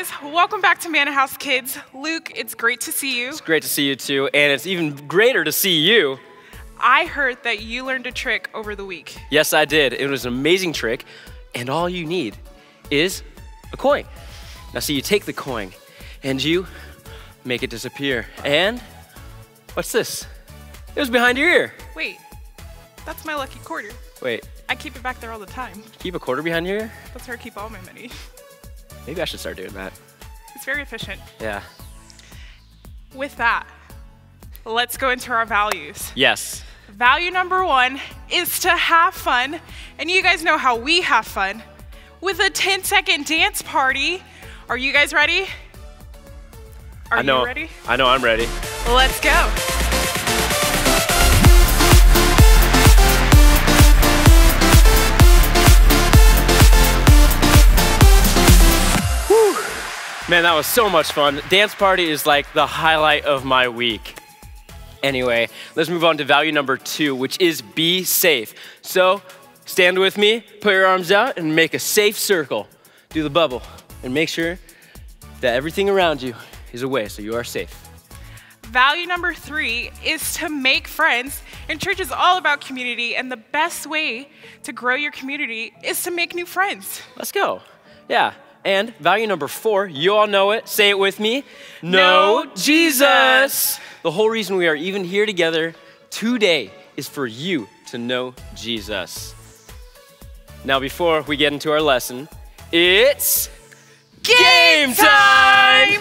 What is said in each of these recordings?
guys, welcome back to Mannahouse Kids. Luke, it's great to see you. It's great to see you too, and it's even greater to see you. I heard that you learned a trick over the week. Yes, I did. It was an amazing trick, and all you need is a coin. Now see, you take the coin, and you make it disappear. And what's this? It was behind your ear. Wait, that's my lucky quarter. Wait. I keep it back there all the time. Keep a quarter behind your ear? That's where I keep all my money. Maybe I should start doing that. It's very efficient. Yeah. With that, let's go into our values. Yes. Value number 1 is to have fun, and you guys know how we have fun, with a 10-second dance party. Are you guys ready? Are you ready? I know I'm ready. Let's go. Man, that was so much fun. Dance party is like the highlight of my week. Anyway, let's move on to value number 2, which is be safe. So stand with me, put your arms out, and make a safe circle. Do the bubble, and make sure that everything around you is away so you are safe. Value number 3 is to make friends. And church is all about community, and the best way to grow your community is to make new friends. Let's go. Yeah. And value number 4, you all know it. Say it with me. Know Jesus. The whole reason we are even here together today is for you to know Jesus. Now, before we get into our lesson, it's game time!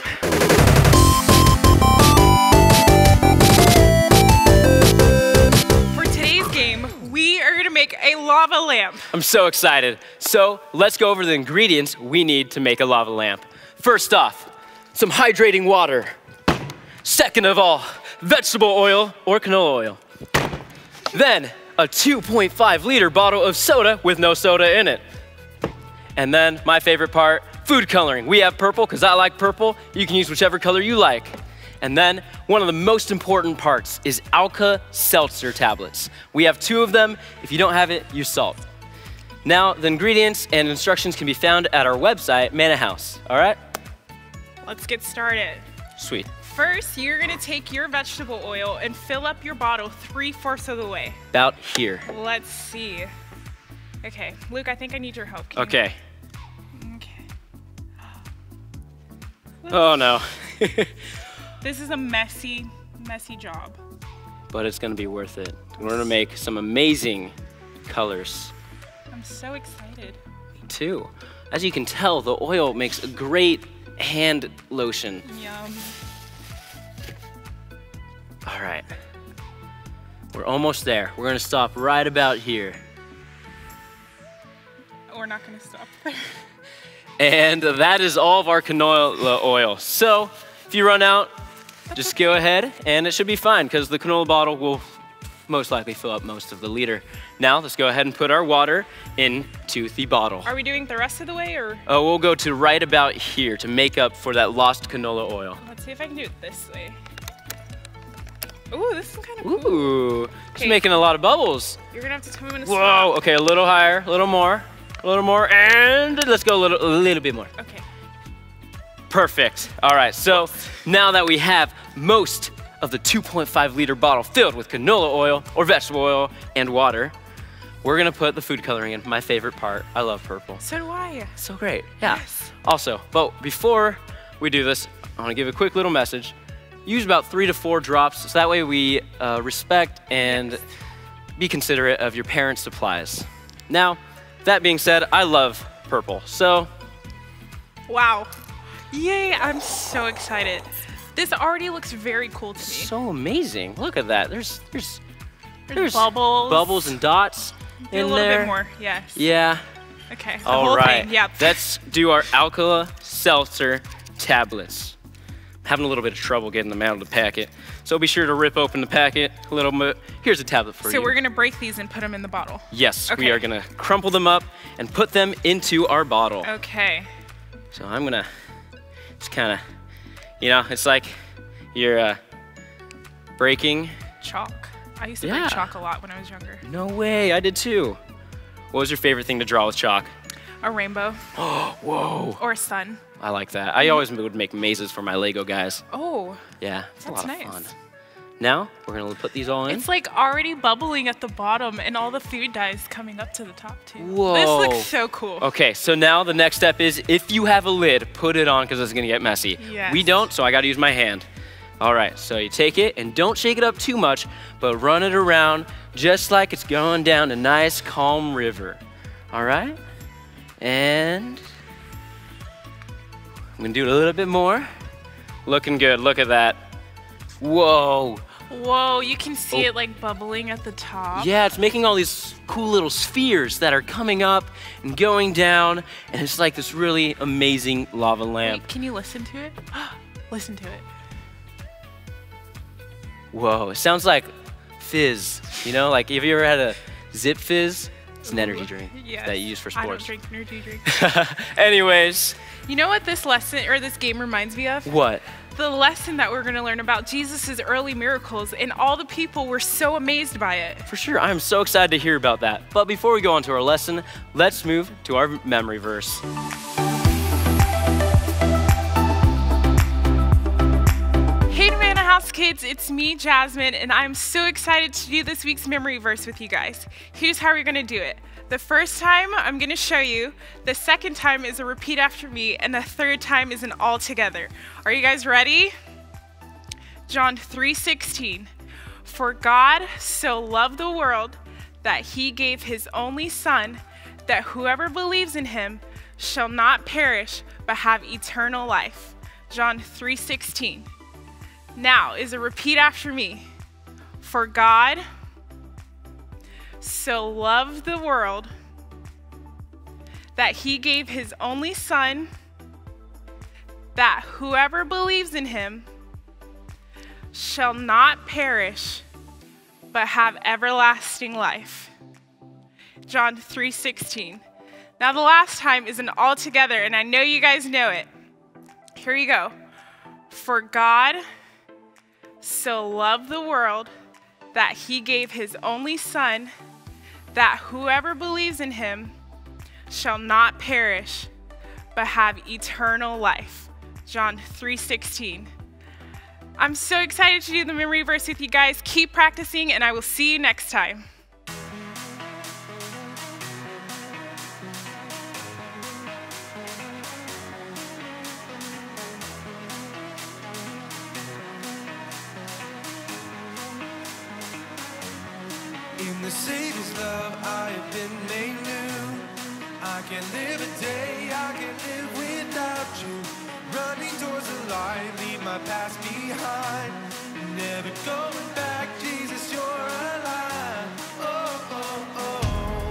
For today's game, we are gonna make a lava lamp. I'm so excited. So let's go over the ingredients we need to make a lava lamp. First off, some hydrating water. Second of all, vegetable oil or canola oil. Then a 2.5 liter bottle of soda with no soda in it. And then my favorite part, food coloring. We have purple because I like purple. You can use whichever color you like. And then one of the most important parts is Alka-Seltzer tablets. We have 2 of them. If you don't have it, use salt. Now, the ingredients and instructions can be found at our website, Mannahouse, all right? Let's get started. Sweet. First, you're gonna take your vegetable oil and fill up your bottle 3/4 of the way. About here. Let's see. Okay, Luke, I think I need your help. Okay. Okay. Oh no. This is a messy, messy job. But it's gonna be worth it. We're gonna make some amazing colors. I'm so excited. Me too. As you can tell, the oil makes a great hand lotion. Yum. All right. We're almost there. We're gonna stop right about here. We're not gonna stop there. And that is all of our canola oil. So if you run out, just go ahead and it should be fine because the canola bottle will most likely fill up most of the liter. Now let's go ahead and put our water into the bottle. Are we doing the rest of the way or? Oh, we'll go to right about here to make up for that lost canola oil. Let's see if I can do it this way. Ooh, this is kind of cool. Ooh, it's making a lot of bubbles. You're gonna have to come in a Whoa, okay, a little higher, a little more, and let's go a little bit more. Okay. Perfect. All right, so now that we have most of the 2.5 liter bottle filled with canola oil or vegetable oil and water, we're gonna put the food coloring in. My favorite part. I love purple. So do I. So great, yeah. Yes. Also, but before we do this, I wanna give a quick little message. Use about 3 to 4 drops, so that way we respect and be considerate of your parents' supplies. Now, that being said, I love purple, so. Wow. Yay, I'm so excited. This already looks very cool to me. So amazing, look at that. There's bubbles. Bubbles and dots Do in there. a little bit more, yes. Yeah. Okay, the All whole right, thing, yep. Let's do our Alka-Seltzer tablets. Having a little bit of trouble getting them out of the packet. So be sure to rip open the packet a little bit. Here's a tablet for you. So we're gonna break these and put them in the bottle? Yes, Okay. we are gonna crumple them up and put them into our bottle. Okay. So I'm gonna just kinda, it's like you're breaking. Chalk. I used to break chalk a lot when I was younger. No way, I did too. What was your favorite thing to draw with chalk? A rainbow. Whoa. Or a sun. I like that. I always would make mazes for my Lego guys. Oh. Yeah, it's a lot nice. of fun. Now, we're going to put these all in. It's like already bubbling at the bottom and all the food dyes coming up to the top too. Whoa. This looks so cool. Okay, so now the next step is if you have a lid, put it on because it's going to get messy. Yes. We don't, so I got to use my hand. All right, so you take it and don't shake it up too much, but run it around just like it's going down a nice, calm river. All right? And I'm going to do it a little bit more. Looking good. Look at that. Whoa. Whoa, you can see it like bubbling at the top. Yeah, it's making all these cool little spheres that are coming up and going down, and it's like this really amazing lava lamp. Wait, can you listen to it? Listen to it. Whoa, it sounds like fizz. You know, like have you ever had a Zip Fizz? It's an energy drink that you use for sports. I don't drink energy drinks. Anyways. You know what this lesson or this game reminds me of? What? The lesson that we're going to learn about Jesus' early miracles, and all the people were so amazed by it. For sure, I'm so excited to hear about that. But before we go on to our lesson, let's move to our memory verse. Hey Mannahouse Kids, it's me, Jasmine, and I'm so excited to do this week's memory verse with you guys. Here's how we're going to do it. The first time, I'm going to show you. The second time is a repeat after me, and the third time is an all together. Are you guys ready? John 3:16. For God so loved the world that he gave his only Son, that whoever believes in him shall not perish but have eternal life. John 3:16. Now is a repeat after me. For God so loved the world that he gave his only Son, that whoever believes in him shall not perish but have everlasting life. John 3:16. Now the last time is an all together, and I know you guys know it. Here you go. For God so loved the world that he gave his only Son, that whoever believes in him shall not perish, but have eternal life. John 3:16. I'm so excited to do the memory verse with you guys. Keep practicing, and I will see you next time. In the Savior's love, I have been made new. I can't live a day, I can't live without you. Running towards the light, leave my past behind. Never going back, Jesus, you're alive. Oh, oh, oh.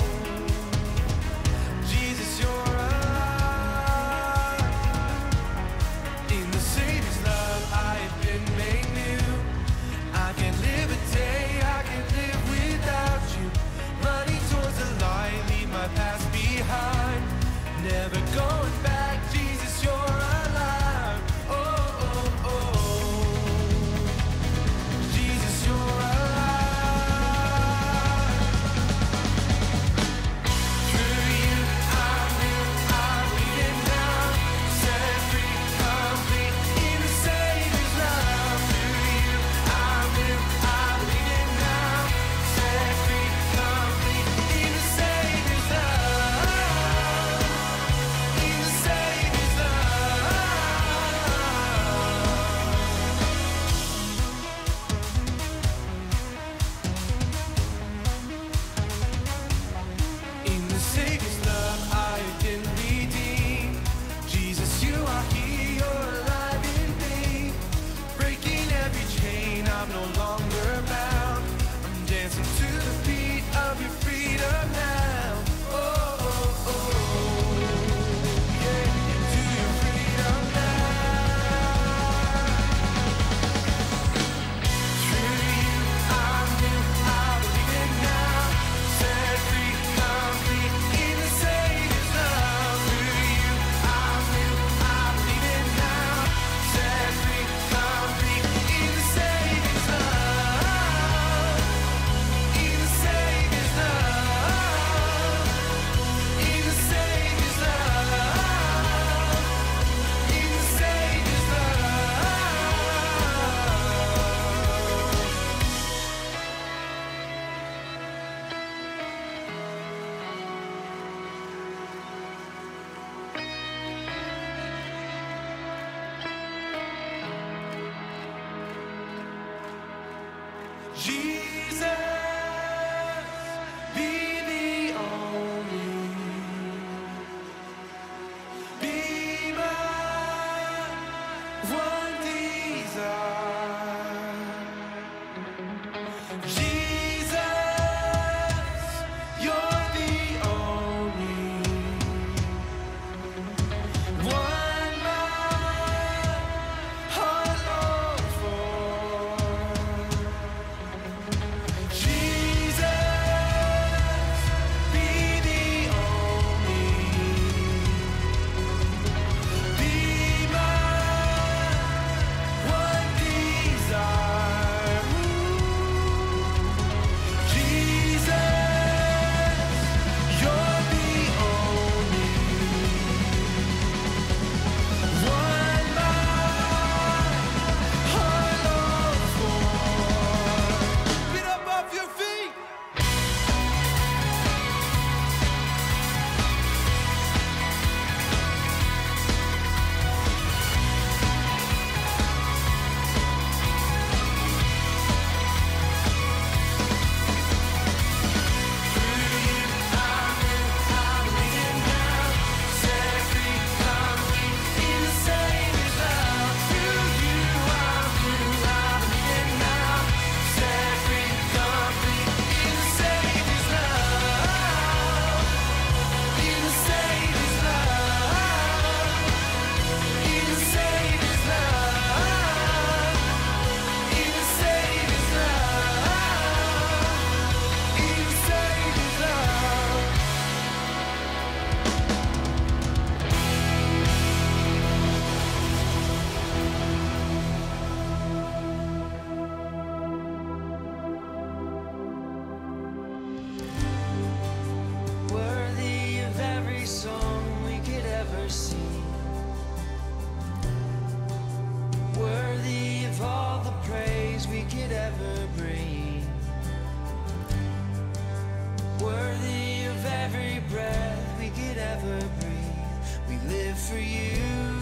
Jesus, you're alive. In the Savior's love, I have been made new. I can't live a day, I can't live without you. Running towards the light, leave my past behind. Never going back, Jesus, you're alive. Oh, oh, oh. Jesus, for you.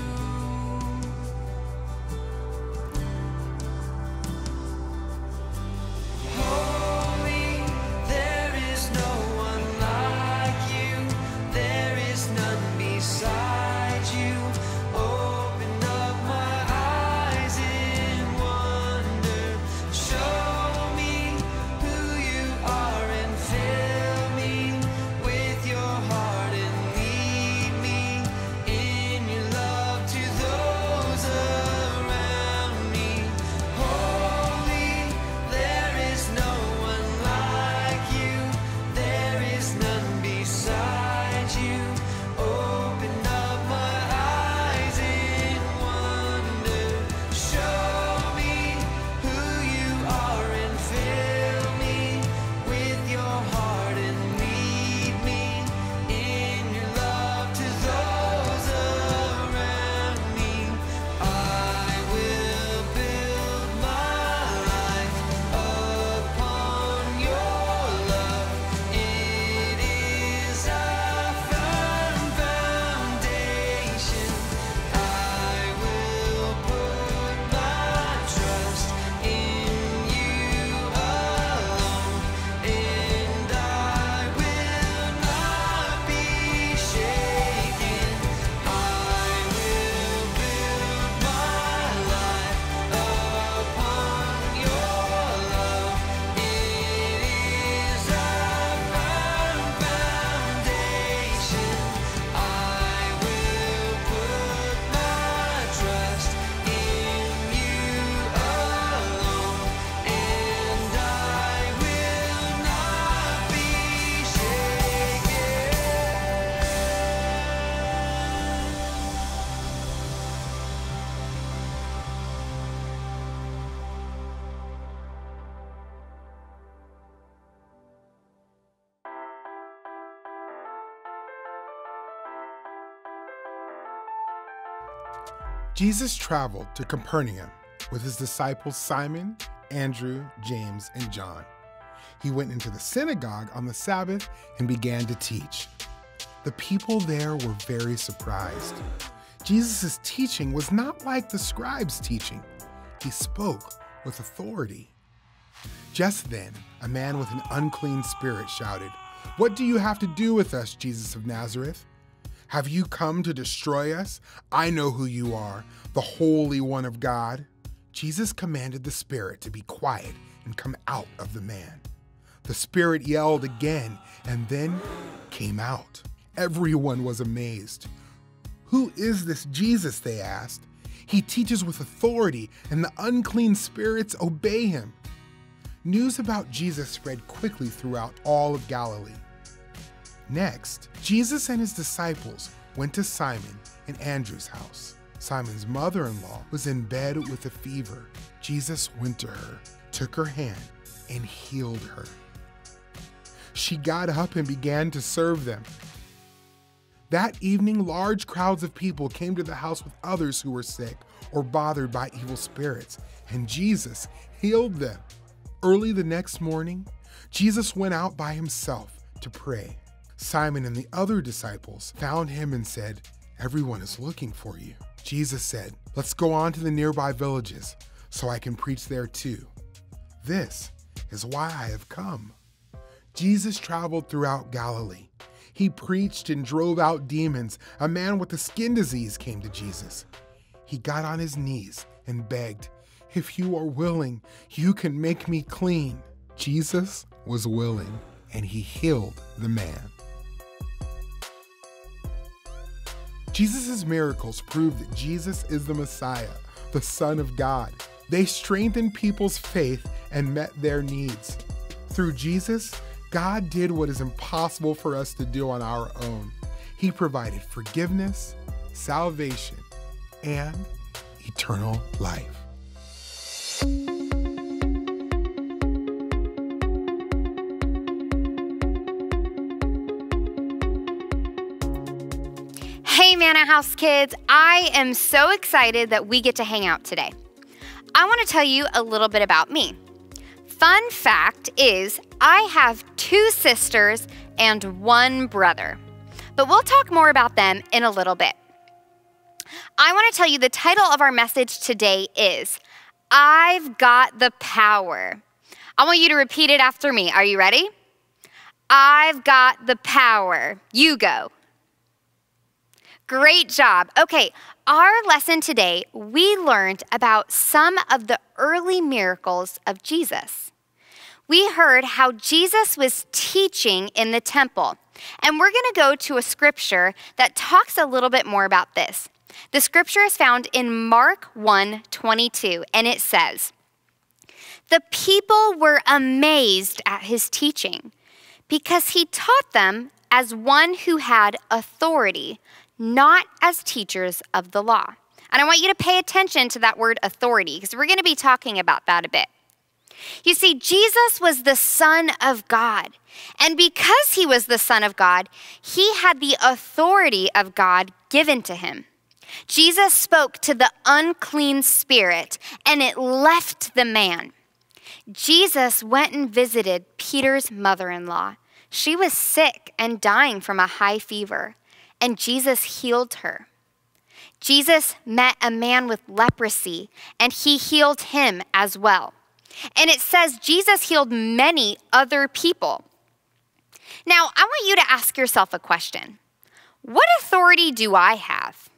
Holy, there is no one like you. There is none beside you. Open up my eyes in wonder. Show me who you are and fill me with your heart and lead me in your love to those around me. Holy, there is no one like you. There is none beside you. Open up my eyes in wonder. Show me who you are and fill me with your heart and lead me in your love to those around me. I will build my life upon your love. It is a firm foundation. I will put my trust in you alone, and I will not be shaken. I will build my life upon your love. It is a firm foundation. I will put my trust in you alone, and I will not be shaken. Jesus traveled to Capernaum with his disciples Simon, Andrew, James, and John. He went into the synagogue on the Sabbath and began to teach. The people there were very surprised. Jesus' teaching was not like the scribes' teaching. He spoke with authority. Just then, a man with an unclean spirit shouted, "What do you have to do with us, Jesus of Nazareth? Have you come to destroy us? I know who you are, the Holy One of God." Jesus commanded the spirit to be quiet and come out of the man. The spirit yelled again and then came out. Everyone was amazed. "Who is this Jesus?" they asked. "He teaches with authority, and the unclean spirits obey him." News about Jesus spread quickly throughout all of Galilee. Next, Jesus and his disciples went to Simon and Andrew's house. Simon's mother-in-law was in bed with a fever. Jesus went to her, took her hand, and healed her. She got up and began to serve them. That evening, large crowds of people came to the house with others who were sick or bothered by evil spirits, and Jesus healed them. Early the next morning, Jesus went out by himself to pray. Simon and the other disciples found him and said, "Everyone is looking for you." Jesus said, "Let's go on to the nearby villages so I can preach there too. This is why I have come." Jesus traveled throughout Galilee. He preached and drove out demons. A man with a skin disease came to Jesus. He got on his knees and begged, "If you are willing, you can make me clean." Jesus was willing, and he healed the man. Jesus' miracles prove that Jesus is the Messiah, the Son of God. They strengthened people's faith and met their needs. Through Jesus, God did what is impossible for us to do on our own. He provided forgiveness, salvation, and eternal life. Hey Mannahouse Kids, I am so excited that we get to hang out today. I want to tell you a little bit about me. Fun fact is, I have 2 sisters and 1 brother, but we'll talk more about them in a little bit. I want to tell you the title of our message today is, I've Got the Power. I want you to repeat it after me. Are you ready? I've got the power. You go. Great job. Okay, our lesson today, we learned about some of the early miracles of Jesus. We heard how Jesus was teaching in the temple. And we're going to go to a scripture that talks a little bit more about this. The scripture is found in Mark 1:22, and it says, "The people were amazed at his teaching because he taught them as one who had authority, not as teachers of the law." And I want you to pay attention to that word authority because we're going to be talking about that a bit. You see, Jesus was the Son of God. And because he was the Son of God, he had the authority of God given to him. Jesus spoke to the unclean spirit, and it left the man. Jesus went and visited Peter's mother-in-law. She was sick and dying from a high fever, and Jesus healed her. Jesus met a man with leprosy, and he healed him as well. And it says Jesus healed many other people. Now, I want you to ask yourself a question. What authority do I have?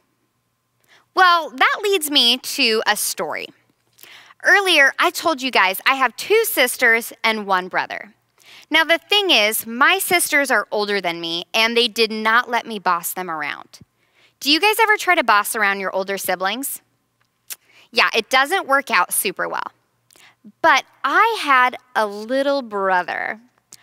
Well, that leads me to a story. Earlier, I told you guys I have 2 sisters and 1 brother. Now, the thing is, my sisters are older than me, and they did not let me boss them around. Do you guys ever try to boss around your older siblings? Yeah, it doesn't work out super well. But I had a little brother.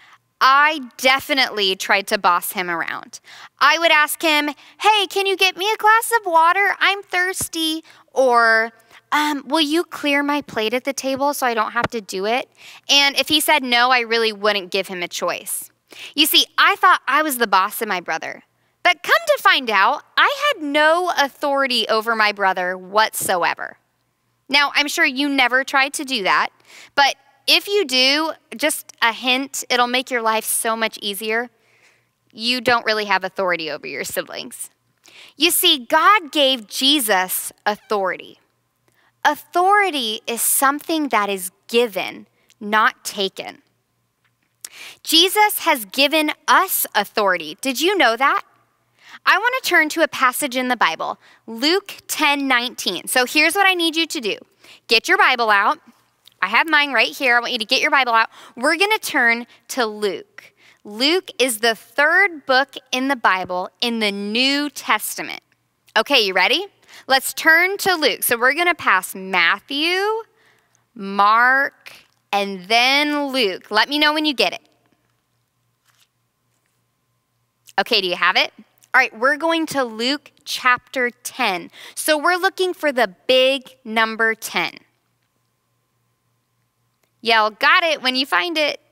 I definitely tried to boss him around. I would ask him, "Hey, can you get me a glass of water? I'm thirsty." Or, "Will you clear my plate at the table so I don't have to do it?" And if he said no, I really wouldn't give him a choice. You see, I thought I was the boss of my brother. But come to find out, I had no authority over my brother whatsoever. Now, I'm sure you never tried to do that, but if you do, just a hint, it'll make your life so much easier. You don't really have authority over your siblings. You see, God gave Jesus authority. Authority is something that is given, not taken. Jesus has given us authority. Did you know that? I want to turn to a passage in the Bible, Luke 10:19. So here's what I need you to do. Get your Bible out. I have mine right here. I want you to get your Bible out. We're going to turn to Luke. Luke is the 3rd book in the Bible in the New Testament. Okay, you ready? Let's turn to Luke. So we're going to pass Matthew, Mark, and then Luke. Let me know when you get it. Okay, do you have it? All right, we're going to Luke chapter 10. So we're looking for the big number 10. Yell, "Got it," when you find it.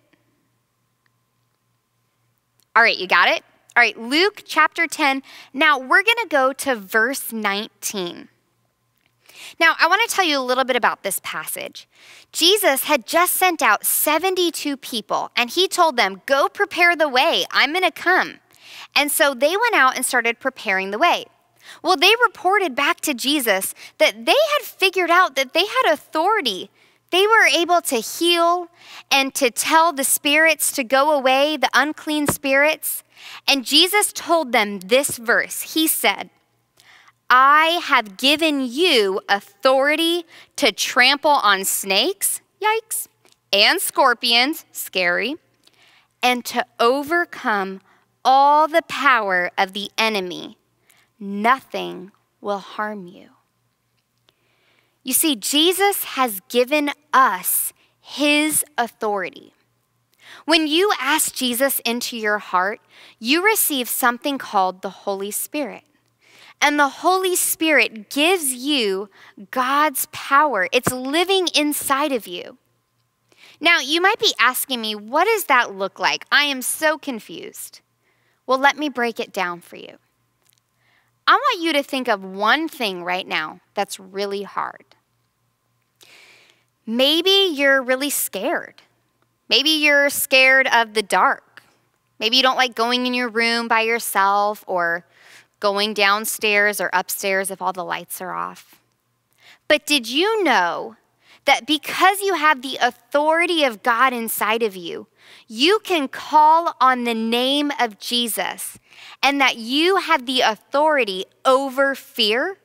All right, you got it? All right, Luke chapter 10. Now we're going to go to verse 19. Now, I want to tell you a little bit about this passage. Jesus had just sent out 72 people, and he told them, "Go prepare the way. I'm going to come." And so they went out and started preparing the way. Well, they reported back to Jesus that they had figured out that they had authority. They were able to heal and to tell the spirits to go away, the unclean spirits. And Jesus told them this verse. He said, "I have given you authority to trample on snakes," yikes, "and scorpions," scary, "and to overcome all the power of the enemy. Nothing will harm you." You see, Jesus has given us his authority. When you ask Jesus into your heart, you receive something called the Holy Spirit. And the Holy Spirit gives you God's power. It's living inside of you. Now, you might be asking me, what does that look like? I am so confused. Well, let me break it down for you. I want you to think of one thing right now that's really hard. Maybe you're really scared. Maybe you're scared of the dark. Maybe you don't like going in your room by yourself or going downstairs or upstairs if all the lights are off. But did you know that because you have the authority of God inside of you, you can call on the name of Jesus and that you have the authority over fear?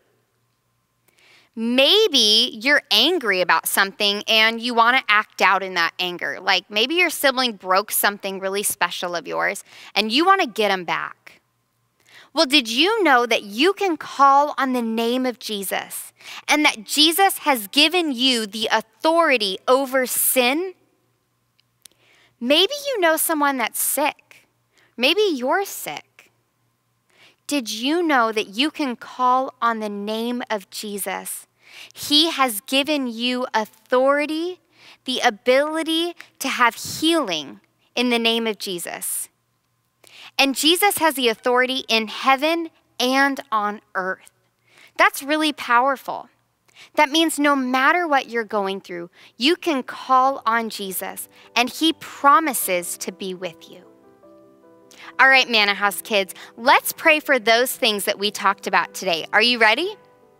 Maybe you're angry about something and you want to act out in that anger. Like maybe your sibling broke something really special of yours and you want to get them back. Well, did you know that you can call on the name of Jesus and that Jesus has given you the authority over sin? Maybe you know someone that's sick. Maybe you're sick. Did you know that you can call on the name of Jesus? He has given you authority, the ability to have healing in the name of Jesus. And Jesus has the authority in heaven and on earth. That's really powerful. That means no matter what you're going through, you can call on Jesus and he promises to be with you. All right, Mannahouse kids, let's pray for those things that we talked about today. Are you ready?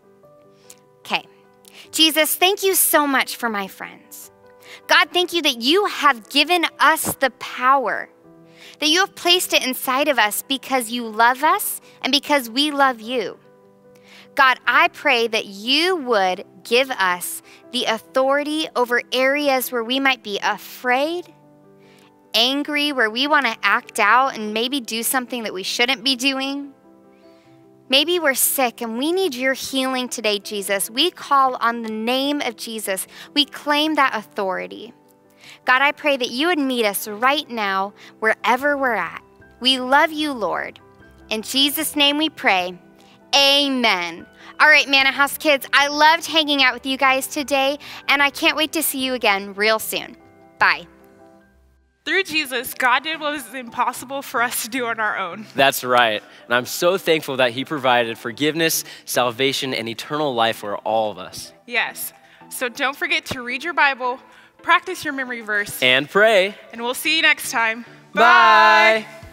Okay. Jesus, thank you so much for my friends. God, thank you that you have given us the power, that you have placed it inside of us because you love us and because we love you. God, I pray that you would give us the authority over areas where we might be afraid, angry, where we want to act out and maybe do something that we shouldn't be doing. Maybe we're sick and we need your healing today, Jesus. We call on the name of Jesus. We claim that authority. God, I pray that you would meet us right now, wherever we're at. We love you, Lord. In Jesus' name we pray. Amen. All right, Mannahouse kids, I loved hanging out with you guys today, and I can't wait to see you again real soon. Bye. Through Jesus, God did what was impossible for us to do on our own. That's right. And I'm so thankful that he provided forgiveness, salvation, and eternal life for all of us. Yes. So don't forget to read your Bible, practice your memory verse, And pray. and we'll see you next time. Bye.